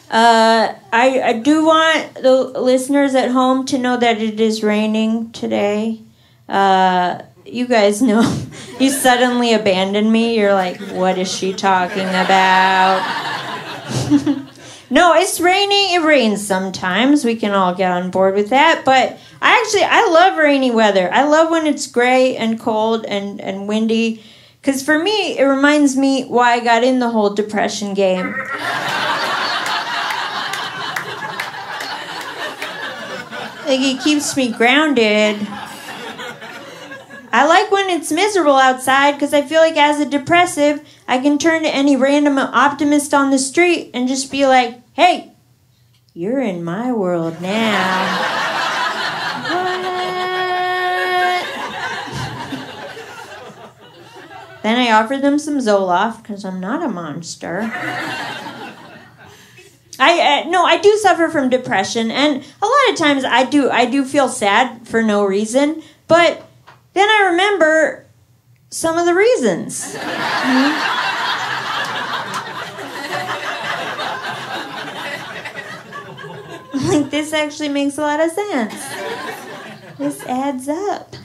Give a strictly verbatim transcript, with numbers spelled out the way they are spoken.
Uh, I, I do want the listeners at home to know that it is raining today. Uh, you guys know. You suddenly abandoned me. You're like, what is she talking about? No, it's raining. It rains sometimes. We can all get on board with that. But I actually, I love rainy weather. I love when it's gray and cold and, and windy. Because for me, it reminds me why I got in the whole depression game. Like, it keeps me grounded. I like when it's miserable outside because I feel like as a depressive, I can turn to any random optimist on the street and just be like, hey, you're in my world now. What? Then I offer them some Zoloft because I'm not a monster. I uh, no, I do suffer from depression, and a lot of times I do I do feel sad for no reason, but then I remember some of the reasons. Mm-hmm. Like, this actually makes a lot of sense. This adds up.